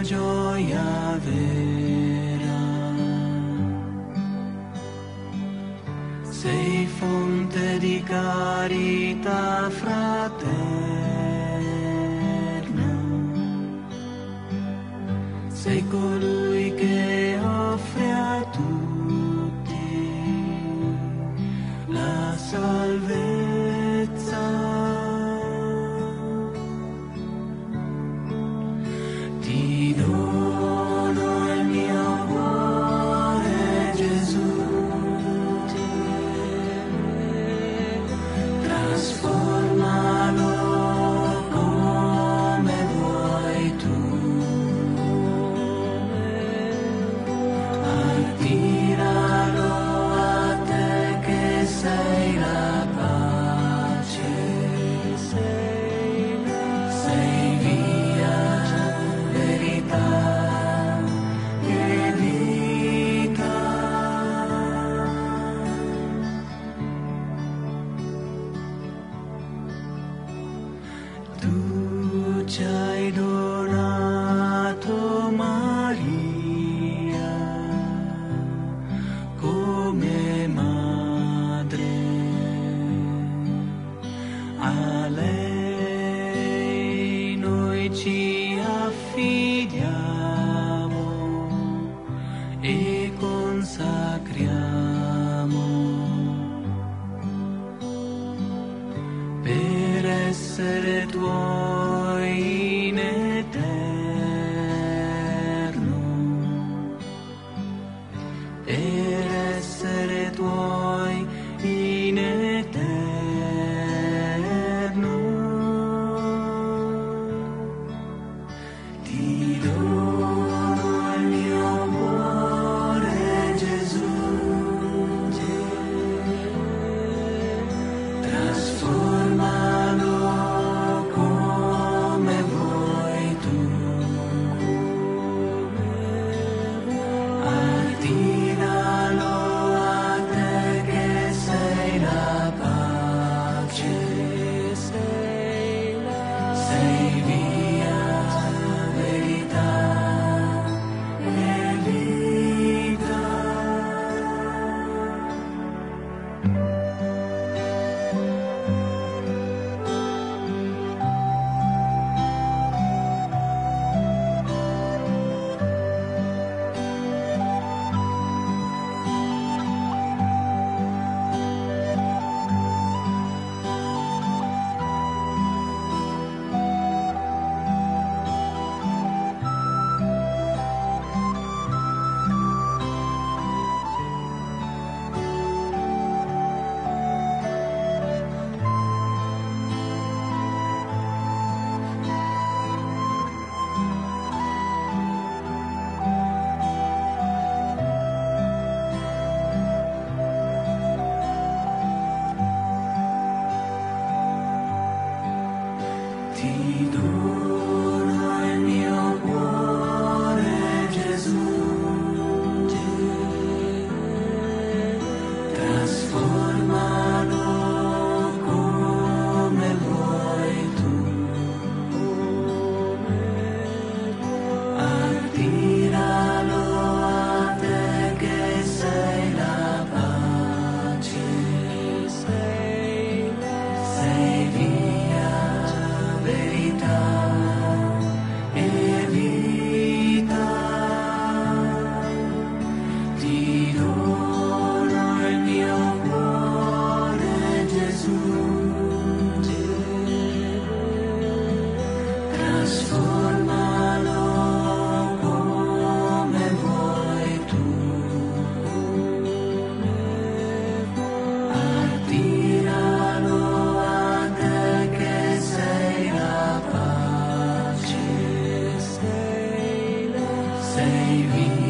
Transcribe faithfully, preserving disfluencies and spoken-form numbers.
gioia vera. Sei fonte di carità fraterna, sei colui che offre a tutti la salvezza. Ti dono il mio cuore, Gesù, trasformalo come vuoi tu, attiralo a te che sei la pace, sei, sei via, verità e vita. Tu ci hai donato Maria come madre, a lei noi ci affidiamo e consacriamo per essere tuoi in eterno, per essere tuoi in eterno. Ti dono il mio cuore, Gesù, trasformalo come vuoi tu, attiralo a te che sei la pace, sei, sei via, verità e vita. Ti dono il mio cuore, Gesù, trasformalo come vuoi tu, attiralo a te che sei la pace, sei, sei via, verità e vita. Ti dono il mio cuore, Gesù, trasformalo come vuoi tu, attiralo a te che sei la pace, sei, sei via.